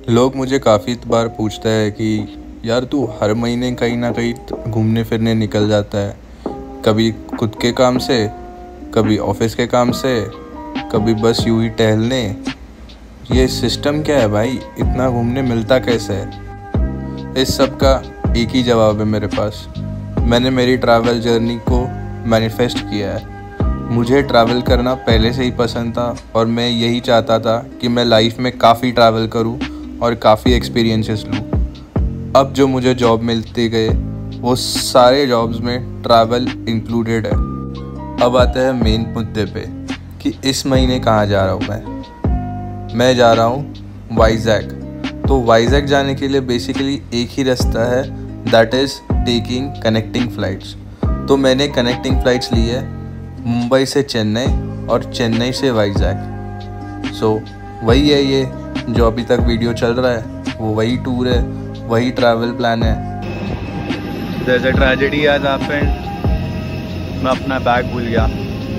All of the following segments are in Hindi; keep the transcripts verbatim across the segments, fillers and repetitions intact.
लोग मुझे काफ़ी बार पूछते हैं कि यार तू हर महीने कहीं ना कहीं घूमने फिरने निकल जाता है, कभी खुद के काम से, कभी ऑफिस के काम से, कभी बस यूं ही टहलने। ये सिस्टम क्या है भाई? इतना घूमने मिलता कैसे है? इस सब का एक ही जवाब है मेरे पास। मैंने मेरी ट्रैवल जर्नी को मैनिफेस्ट किया है। मुझे ट्रैवल करना पहले से ही पसंद था और मैं यही चाहता था कि मैं लाइफ में काफ़ी ट्रैवल करूं और काफ़ी एक्सपीरियंसेस लूं। अब जो मुझे जॉब मिलते गए वो सारे जॉब्स में ट्रैवल इंक्लूडेड है। अब आता है मेन मुद्दे पे कि इस महीने कहाँ जा रहा हूँ मैं मैं जा रहा हूँ वाइजैक। तो वाइजैक जाने के लिए बेसिकली एक ही रास्ता है, that is taking connecting flights. तो मैंने कनेक्टिंग फ़्लाइट्स ली है मुंबई से चेन्नई और चेन्नई से वाइजैक। सो so, वही है, ये जो अभी तक वीडियो चल रहा है वो वही टूर है, वही ट्रैवल प्लान है। There's a tragedy has happened. मैं अपना बैग भूल गया।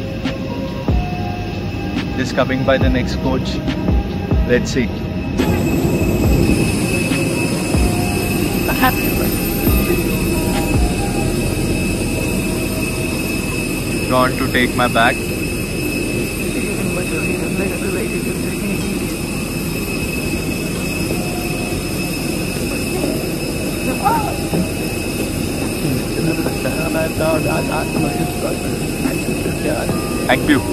Just coming by the next coach. Let's see. Gone to take my bag. Thank you.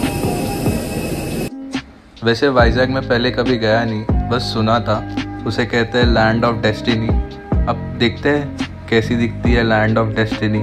वैसे वाइजैक में पहले कभी गया नहीं, बस सुना था। उसे कहते हैं लैंड ऑफ डेस्टिनी। अब देखते हैं कैसी दिखती है लैंड ऑफ डेस्टिनी।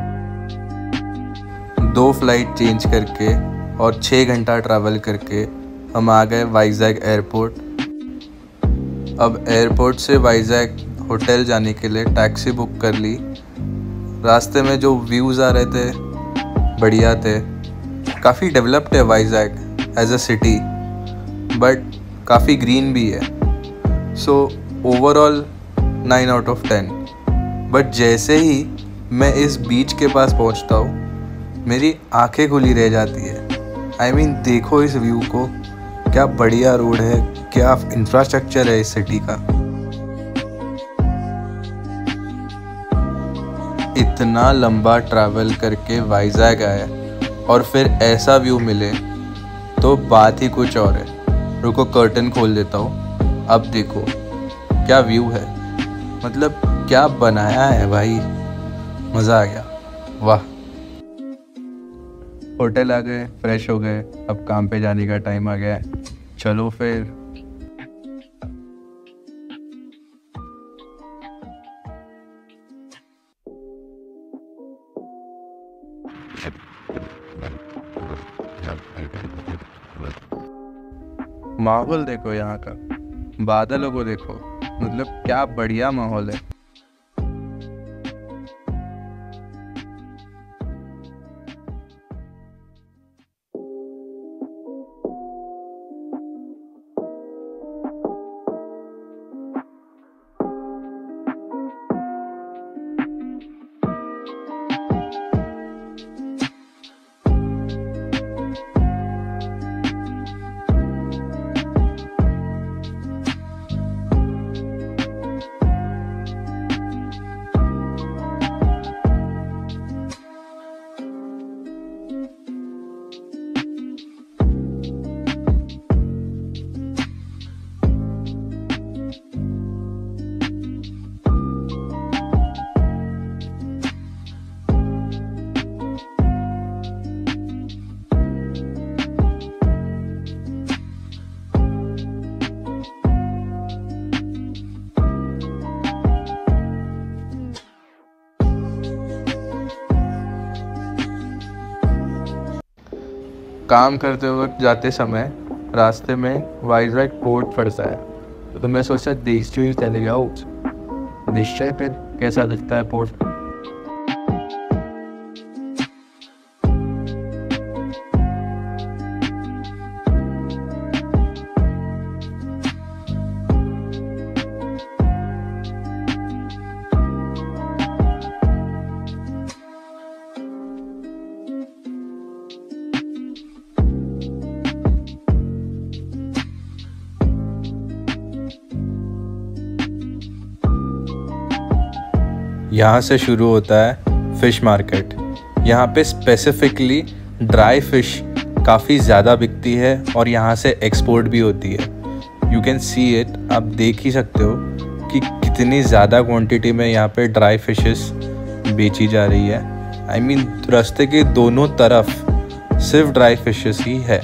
दो फ्लाइट चेंज करके और छः घंटा ट्रैवल करके हम आ गए वाइजैक एयरपोर्ट। अब एयरपोर्ट से वाइजैक होटल जाने के लिए टैक्सी बुक कर ली। रास्ते में जो व्यूज़ आ रहे थे बढ़िया थे। काफ़ी डेवलप्ड है Vizag as a city, but काफ़ी ग्रीन भी है। So overall nine out of ten. But जैसे ही मैं इस बीच के पास पहुंचता हूँ मेरी आंखें खुली रह जाती है। आई I मीन mean, देखो इस व्यू को, क्या बढ़िया रोड है, क्या इंफ्रास्ट्रक्चर है इस सिटी का। इतना लंबा ट्रैवल करके वाइजैक आए और फिर ऐसा व्यू मिले तो बात ही कुछ और है। रुको कर्टन खोल देता हूँ, अब देखो क्या व्यू है, मतलब क्या बनाया है भाई, मज़ा आ गया, वाह। होटल आ गए, फ्रेश हो गए, अब काम पे जाने का टाइम आ गया है। चलो फिर। माहौल देखो यहाँ का, बादलों को देखो, मतलब क्या बढ़िया माहौल है। काम करते वक्त जाते समय रास्ते में वाइजैक पोर्ट पड़ता है, तो मैं सोचा देश ही चले जाओ, निश्चय फिर कैसा दिखता है पोर्ट। यहाँ से शुरू होता है फ़िश मार्केट। यहाँ पे स्पेसिफिकली ड्राई फ़िश काफ़ी ज़्यादा बिकती है और यहाँ से एक्सपोर्ट भी होती है। यू कैन सी इट, आप देख ही सकते हो कि कितनी ज़्यादा क्वांटिटी में यहाँ पे ड्राई फिशेस बेची जा रही है। आई I मीन mean, रास्ते के दोनों तरफ सिर्फ ड्राई फिशेस ही है।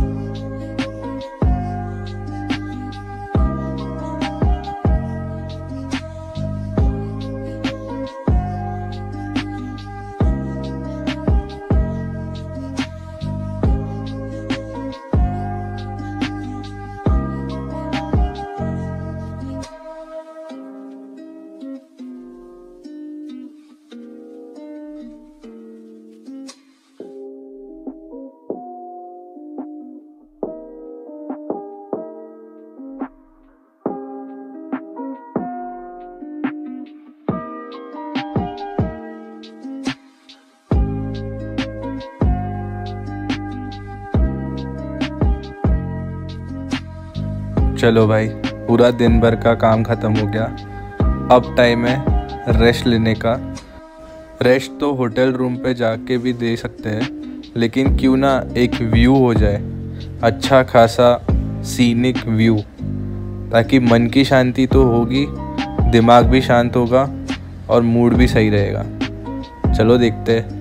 चलो भाई, पूरा दिन भर का काम ख़त्म हो गया। अब टाइम है रेस्ट लेने का। रेस्ट तो होटल रूम पे जाके भी दे सकते हैं, लेकिन क्यों ना एक व्यू हो जाए, अच्छा खासा सीनिक व्यू, ताकि मन की शांति तो होगी, दिमाग भी शांत होगा और मूड भी सही रहेगा। चलो देखते हैं।